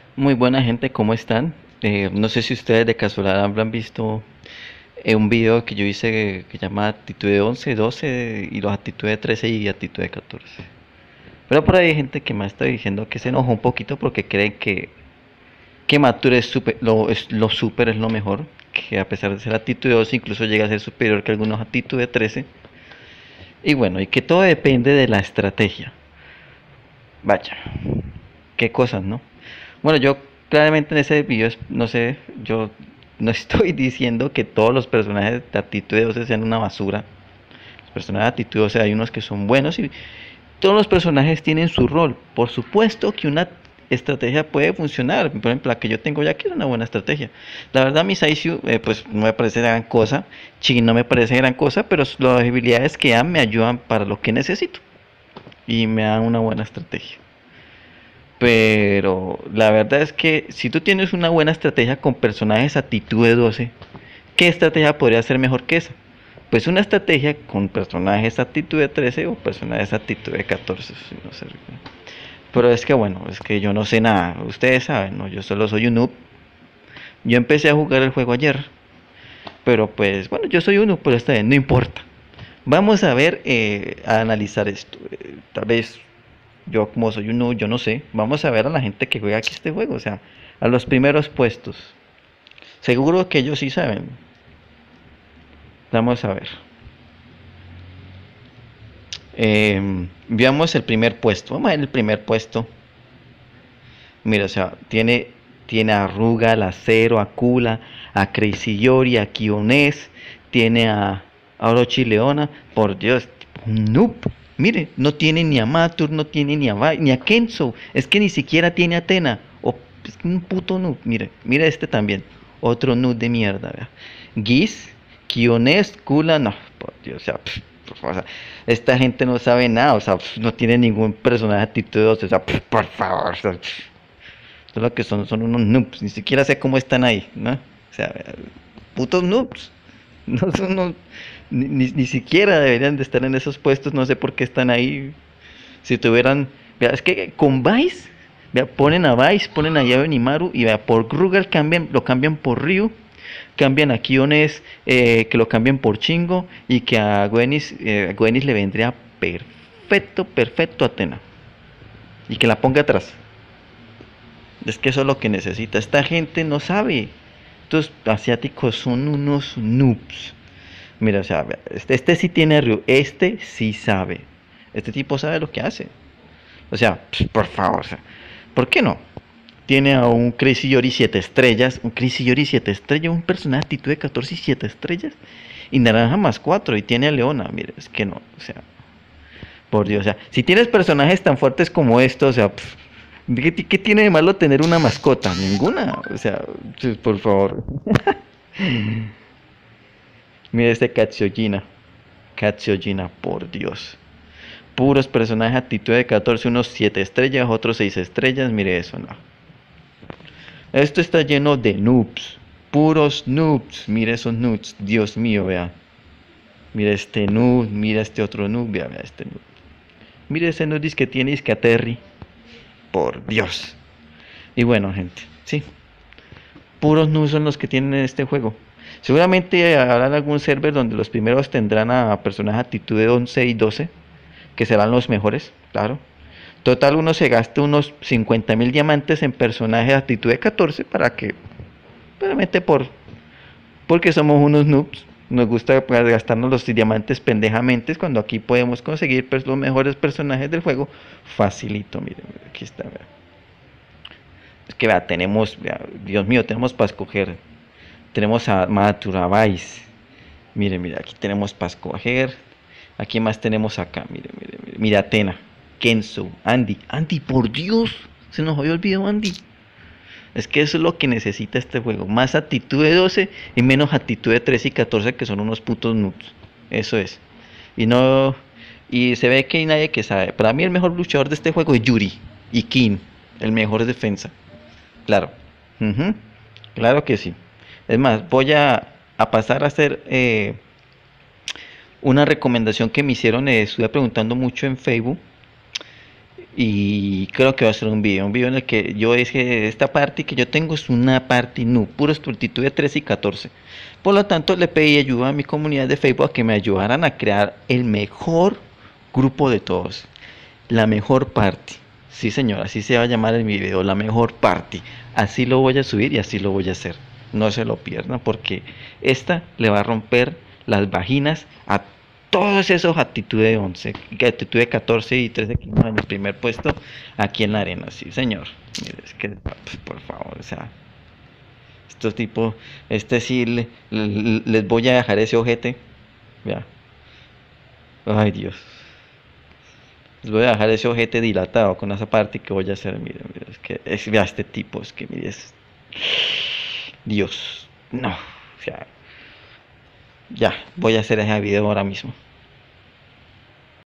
Muy buena gente, ¿cómo están? No sé si ustedes de casualidad habrán visto un video que yo hice que llama Actitud 11, 12 y los Actitud 13 y Actitud 14. Pero por ahí hay gente que me está diciendo que se enojó un poquito porque creen que Mature es lo super es lo mejor, que a pesar de ser Actitud 12 incluso llega a ser superior que algunos Actitud 13. Y bueno, y que todo depende de la estrategia. Vaya, qué cosas, ¿no? Bueno, yo claramente en ese video, no sé, yo no estoy diciendo que todos los personajes de Actitud 12 sean una basura. Los personajes de Actitud 12 hay unos que son buenos y todos los personajes tienen su rol. Por supuesto que una estrategia puede funcionar. Por ejemplo, la que yo tengo ya que es una buena estrategia. La verdad, mi Saisyu, pues no me parece gran cosa. Chi no me parece gran cosa, pero las habilidades que dan me ayudan para lo que necesito. Y me dan una buena estrategia. Pero la verdad es que si tú tienes una buena estrategia con personajes actitud de 12, ¿qué estrategia podría ser mejor que esa? Pues una estrategia con personajes actitud de 13 o personajes actitud de 14. No sé. Pero es que bueno, es que yo no sé nada. Ustedes saben, ¿no? Yo solo soy un noob. Yo empecé a jugar el juego ayer. Pero pues bueno, yo soy un noob, pero está bien, no importa. Vamos a ver, a analizar esto. Tal vez yo como soy uno, yo no sé. Vamos a ver a la gente que juega aquí este juego, o sea, a los primeros puestos. Seguro que ellos sí saben. Vamos a ver. Veamos el primer puesto. Vamos a ver el primer puesto. Mira, o sea, tiene a Rugal, a Cero, a Kula, a Crazy Yori, a Kionés, tiene a Orochi Leona. Por Dios, un noob. Mire, no tiene ni a Matur, no tiene ni a ni a Kenzo. Es que ni siquiera tiene a Atena. O es un puto noob. Mire este también. Otro noob de mierda. Vea. Giz, Kionés, Kula, no, por Dios, o sea, o sea, esta gente no sabe nada, o sea, no tiene ningún personaje actitud, o sea, por favor, o sea, solo que son unos noobs, ni siquiera sé cómo están ahí, ¿no? O sea, putos noobs. No son ni siquiera deberían de estar en esos puestos, no sé por qué están ahí. Si tuvieran, vea, es que con Vice, vea, ponen a Vice, ponen a Yabe Nimaru y vea, por Rugal lo cambian por Ryu, cambian a Kiones, que lo cambian por Chingo y que a Gwenis le vendría perfecto, perfecto a Atena y que la ponga atrás. Es que eso es lo que necesita. Esta gente no sabe. Estos asiáticos son unos noobs. Mira, o sea, este sí tiene Ryu. Este sí sabe. Este tipo sabe lo que hace. O sea, por favor. O sea, ¿por qué no? Tiene a un Crazy Yori 7 estrellas. Un Crazy Yori 7 estrellas. Un personaje de actitud de 14 y 7 estrellas. Y naranja más 4. Y tiene a Leona. Mira, es que no. O sea, por Dios. O sea, si tienes personajes tan fuertes como estos, o sea, ¿qué tiene de malo tener una mascota? Ninguna. O sea, por favor. Mira este Katsuojina. Katsuojina, por Dios. Puros personajes, actitud de 14, unos 7 estrellas, otros 6 estrellas. Mire eso, no. Esto está lleno de noobs. Puros noobs. Mire esos noobs. Dios mío, vea. Mira este noob, mira este otro noob, vea este noob. Mire ese noob que tiene Terry. Por Dios. Y bueno, gente, sí. Puros noobs son los que tienen en este juego. Seguramente habrá algún server donde los primeros tendrán a personajes actitud de 11 y 12, que serán los mejores, claro. Total, uno se gasta unos 50.000 diamantes en personajes de actitud de 14 para que, realmente porque somos unos noobs, nos gusta gastarnos los diamantes pendejamente cuando aquí podemos conseguir pues, los mejores personajes del juego facilito. Miren, aquí está. Vea. Es que vea, tenemos, vea, Dios mío, tenemos para escoger. Tenemos a Maturabais. Mire, aquí tenemos para escoger. Aquí más tenemos acá. Mire, Atena, Kenzo, Andy. Andy, por Dios, se nos había olvidado Andy. Es que eso es lo que necesita este juego. Más actitud de 12 y menos actitud de 13 y 14 que son unos putos noobs. Eso es. Y no. Y se ve que hay nadie que sabe. Para mí el mejor luchador de este juego es Yuri. Y King. El mejor defensa. Claro. Ujú, claro que sí. Es más, voy a pasar a hacer una recomendación que me hicieron. Estuve preguntando mucho en Facebook. Y creo que va a ser un video en el que yo dije, esta party que yo tengo es una party nu, puro multitud de 13 y 14. Por lo tanto, le pedí ayuda a mi comunidad de Facebook a que me ayudaran a crear el mejor grupo de todos, la mejor party. Sí, señor, así se va a llamar en mi video, la mejor party. Así lo voy a subir y así lo voy a hacer. No se lo pierdan porque esta le va a romper las vaginas a todos esos actitudes de 11, actitud de 14 y 13 que en el primer puesto aquí en la arena. Sí, señor. Mire, es que, pues, por favor, o sea, estos tipos, este sí, les voy a dejar ese ojete. Vea. Ay, Dios. Les voy a dejar ese ojete dilatado con esa parte que voy a hacer. Miren, miren, es que vea este tipo, es que mire, es Dios. No, o sea, ya, voy a hacer ese video ahora mismo.